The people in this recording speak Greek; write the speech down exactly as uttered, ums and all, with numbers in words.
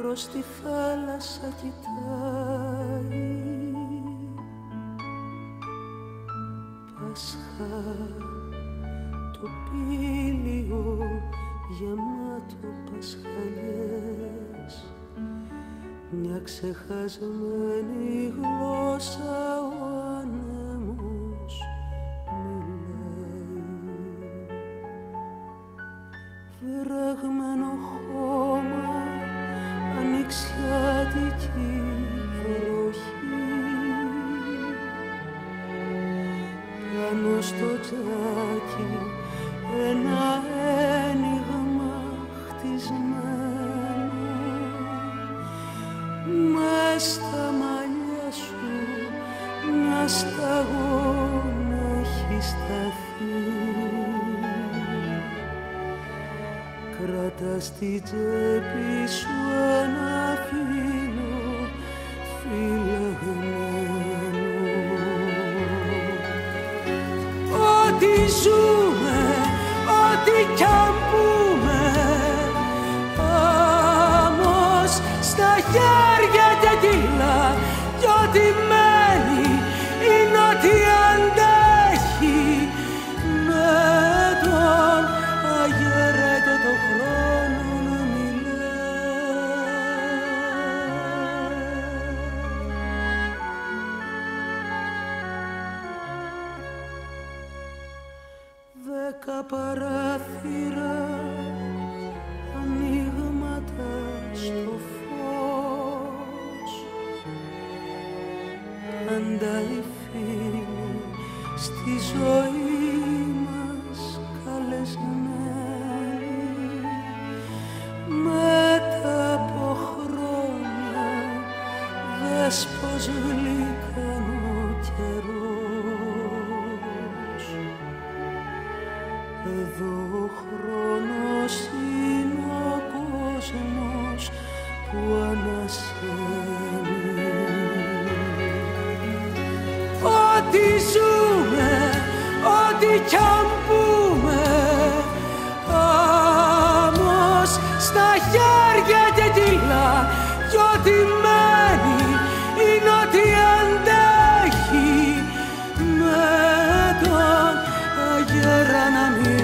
προς τη θάλασσα κοιτάει. Πάσχα το πήλιο γεμάτο πασχαλιές, μια ξεχασμένη γλώσσα ο άνεμος μιλάει. Βραγμένο χώμα, ανοιξιάτικη βροχή, πάνω στο τζάκι ένα ένιγμα χτισμένο, μες στα μαλλιά σου μια σταγόνα έχει σταθεί. Κράτα στη τσέπη σου ένα φύλλο φυλαγμένο. Ό,τι ζούμε, ό,τι κι αν πούμε, άμμος στα χέρια και κύλα, κι ό,τι μένει είναι ό,τι αντέχει με τον αγέρετο το χρόνο να δέκα παράθυρα, ανοίγματα στο φως, πάντα οι φίλοι στη ζωή μας καλεσμένοι. Μετά από χρόνια δες πως γλυκάν ο καιρός. Εδώ ο χρόνος είναι ο κόσμος που ανασένει. Ό,τι ζούμε, ό,τι κι αν πούμε, άμμος στα χέρια και κύλα, κι ό,τι μένει είναι ό,τι αντέχει με τον αγέρα να μιλάει.